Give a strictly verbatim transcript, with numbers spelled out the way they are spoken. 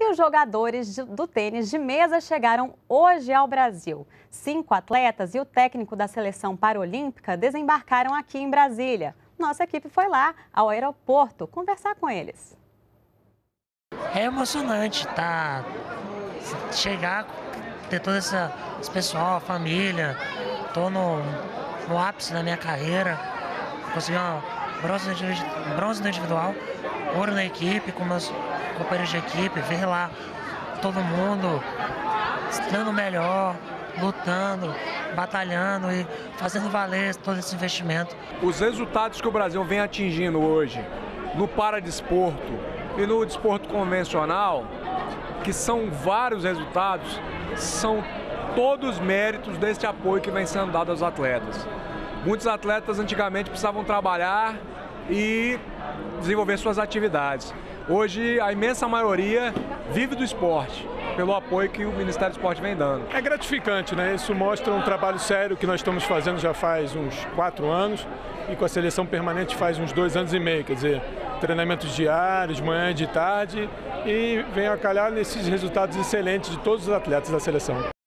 E os jogadores de- do tênis de mesa chegaram hoje ao Brasil. Cinco atletas e o técnico da seleção paralímpica desembarcaram aqui em Brasília. Nossa equipe foi lá, ao aeroporto, conversar com eles. É emocionante, tá? Chegar, ter todo essa, esse pessoal, a família. Tô no, no ápice da minha carreira. Consegui uma bronze no individu- bronze no individual, ouro na equipe, com meus companheiros de equipe. Ver lá todo mundo dando o melhor, lutando, batalhando e fazendo valer todo esse investimento. Os resultados que o Brasil vem atingindo hoje no paradesporto e no desporto convencional, que são vários resultados, são todos méritos deste apoio que vem sendo dado aos atletas. Muitos atletas antigamente precisavam trabalhar e desenvolver suas atividades. Hoje, a imensa maioria vive do esporte, pelo apoio que o Ministério do Esporte vem dando. É gratificante, né? Isso mostra um trabalho sério que nós estamos fazendo já faz uns quatro anos e com a seleção permanente faz uns dois anos e meio, quer dizer, treinamentos diários, de manhã e de tarde, e vem a calhar nesses resultados excelentes de todos os atletas da seleção.